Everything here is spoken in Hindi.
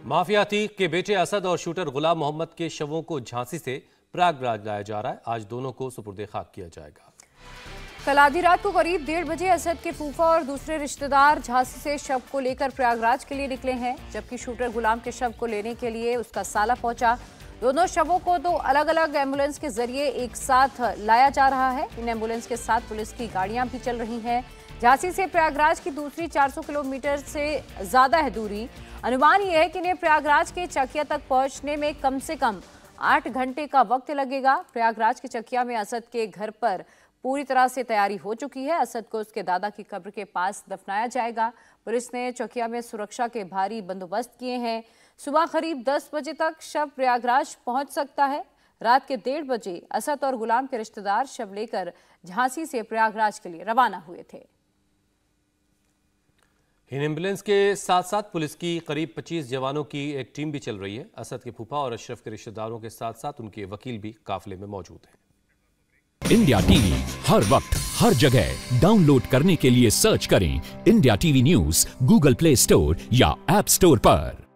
माफिया अतीक के बेटे असद और शूटर गुलाम मोहम्मद के शवों को झांसी से प्रयागराज लाया जा रहा है। आज दोनों को सुपुर्द खाक किया जाएगा। कल आधी रात को करीब 1:30 बजे असद के फूफा और दूसरे रिश्तेदार झांसी से शव को लेकर प्रयागराज के लिए निकले हैं, जबकि शूटर गुलाम के शव को लेने के लिए उसका साला पहुंचा। दोनों शवों को दो अलग अलग एम्बुलेंस के जरिए एक साथ लाया जा रहा है। इन एम्बुलेंस के साथ पुलिस की गाड़ियां भी चल रही हैं। झांसी से प्रयागराज की दूसरी 400 किलोमीटर से ज्यादा है दूरी। अनुमान यह है कि इन्हें प्रयागराज के चकिया तक पहुंचने में कम से कम 8 घंटे का वक्त लगेगा। प्रयागराज के चकिया में असद के घर पर पूरी तरह से तैयारी हो चुकी है। असद को उसके दादा की कब्र के पास दफनाया जाएगा। पुलिस ने चकिया में सुरक्षा के भारी बंदोबस्त किए हैं। सुबह करीब 10 बजे तक शव प्रयागराज पहुंच सकता है। रात के 1:30 बजे असद और गुलाम के रिश्तेदार शव लेकर झांसी से प्रयागराज के लिए रवाना हुए थे। इन एम्बुलेंस के साथ साथ पुलिस की करीब 25 जवानों की एक टीम भी चल रही है। असद के फूफा और अशरफ के रिश्तेदारों के साथ साथ उनके वकील भी काफिले में मौजूद हैं। इंडिया टीवी हर वक्त हर जगह डाउनलोड करने के लिए सर्च करें India TV news Google Play Store या ऐप स्टोर पर।